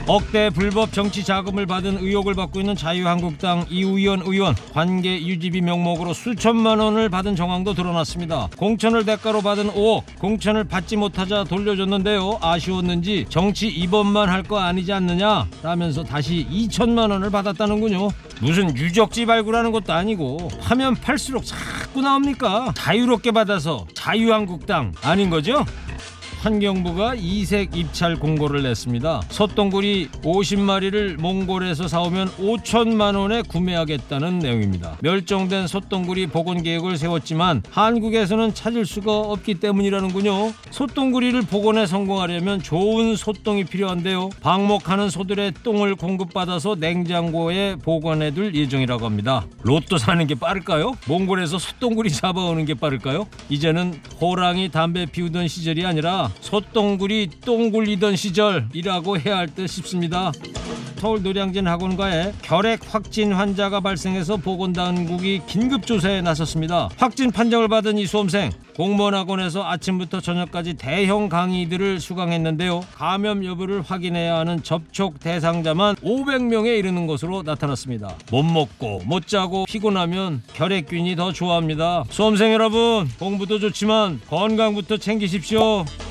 억대 불법 정치 자금을 받은 의혹을 받고 있는 자유한국당 이우연 의원 관계 유지비 명목으로 수천만 원을 받은 정황도 드러났습니다. 공천을 대가로 받은 5억, 공천을 받지 못하자 돌려줬는데요. 아쉬웠는지 정치 입원만 할 거 아니지 않느냐 라면서 다시 2천만 원을 받았다는군요. 무슨 유적지 발굴하는 것도 아니고 하면 팔수록 자꾸 나옵니까? 자유롭게 받아서 자유한국당 아닌 거죠? 환경부가 이색 입찰 공고를 냈습니다. 솥동굴이 50마리를 몽골에서 사오면 5천만 원에 구매하겠다는 내용입니다. 멸종된 솥동굴이 복원 계획을 세웠지만 한국에서는 찾을 수가 없기 때문이라는군요. 솥동굴이를 복원에 성공하려면 좋은 솥똥이 필요한데요. 방목하는 소들의 똥을 공급받아서 냉장고에 보관해둘 예정이라고 합니다. 로또 사는 게 빠를까요? 몽골에서 솥동굴이 잡아오는 게 빠를까요? 이제는 호랑이 담배 피우던 시절이 아니라 솥동굴이 똥 굴리던 시절이라고 해야 할 듯 싶습니다. 서울 노량진 학원가에 결핵 확진 환자가 발생해서 보건당국이 긴급조사에 나섰습니다. 확진 판정을 받은 이 수험생, 공무원 학원에서 아침부터 저녁까지 대형 강의들을 수강했는데요. 감염 여부를 확인해야 하는 접촉 대상자만 500명에 이르는 것으로 나타났습니다. 못 먹고 못 자고 피곤하면 결핵균이 더 좋아합니다. 수험생 여러분, 공부도 좋지만 건강부터 챙기십시오.